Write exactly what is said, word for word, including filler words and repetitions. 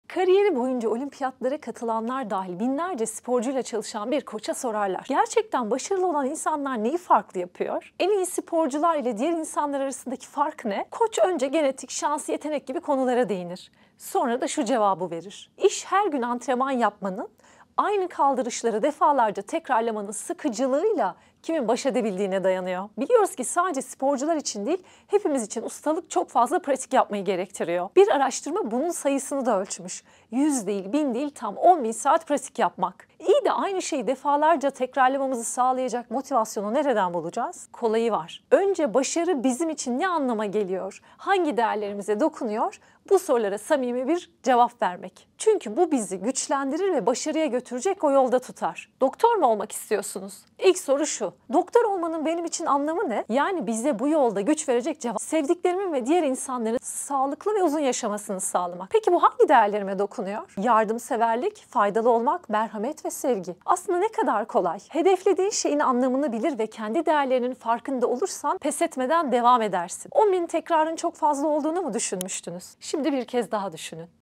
Kariyeri boyunca olimpiyatlara katılanlar dahil binlerce sporcuyla çalışan bir koça sorarlar. Gerçekten başarılı olan insanlar neyi farklı yapıyor? En iyi sporcular ile diğer insanlar arasındaki fark ne? Koç önce genetik, şans, yetenek gibi konulara değinir. Sonra da şu cevabı verir. İş her gün antrenman yapmanın, aynı kaldırışları defalarca tekrarlamanın sıkıcılığıyla kimin baş edebildiğine dayanıyor. Biliyoruz ki sadece sporcular için değil, hepimiz için ustalık çok fazla pratik yapmayı gerektiriyor. Bir araştırma bunun sayısını da ölçmüş. yüz değil, bin değil, tam on bin saat pratik yapmak. İyi de aynı şeyi defalarca tekrarlamamızı sağlayacak motivasyonu nereden bulacağız? Kolayı var. Önce başarı bizim için ne anlama geliyor? Hangi değerlerimize dokunuyor? Bu sorulara samimi bir cevap vermek. Çünkü bu bizi güçlendirir ve başarıya götürecek o yolda tutar. Doktor mu olmak istiyorsunuz? İlk soru şu. Doktor olmanın benim için anlamı ne? Yani bize bu yolda güç verecek cevap. Sevdiklerimin ve diğer insanların sağlıklı ve uzun yaşamasını sağlamak. Peki bu hangi değerlerime dokunuyor? Yardımseverlik, faydalı olmak, merhamet ve sevgi. Aslında ne kadar kolay. Hedeflediğin şeyin anlamını bilir ve kendi değerlerinin farkında olursan pes etmeden devam edersin. on bin tekrarın çok fazla olduğunu mu düşünmüştünüz? Şimdi bir kez daha düşünün.